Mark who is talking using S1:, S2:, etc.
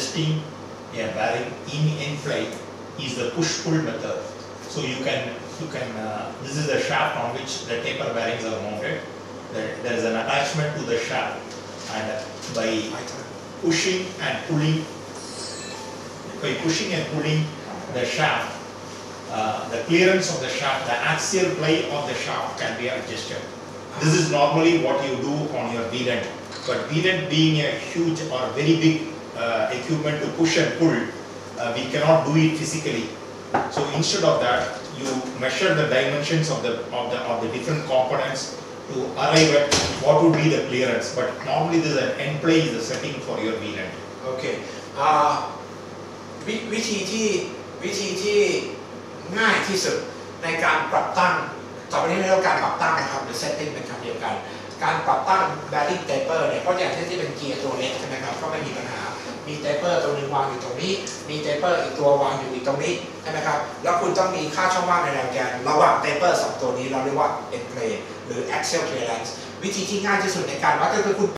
S1: adjusting a bearing in flight is the push-pull method. So you can this is the shaft on which the taper bearings are mounted. There is an attachment to the shaft, and by pushing and pulling the shaft, the clearance of the shaft, the axial play of the shaft can be adjusted. This is normally what you do on your V-dent, but V-dent being a huge or very big equipment to push and pull, we cannot do it physically. So instead of that, you measure the dimensions of the different components to arrive at what would be the clearance. But normally this is an end play is the setting for your V-dent.
S2: Okay. วิธีที่ง่ายที่สุดในการปรับตั้งต่อไปนี้เรียกว่าการปรับตั้งนะครับหรือ setting เป็นคำเดียวกันการปรับตั้ง bearing taper เนี่ยเพราะอย่างที่เป็นเกียร์ตัวเล็กใช่ไหมครับก็ไม่มีปัญหามี taper ตัวนึงวางอยู่ตรงนี้มี taper อีกตัววางอยู่อีกตรงนี้ใช่ไหมครับแล้วคุณต้องมีค่าช่องว่างในแนวแกนระหว่าง taper 2 ตัวนี้เราเรียกว่า end play หรือ axial clearance วิธีที่ง่ายที่สุดในการวัดก็คือคุณ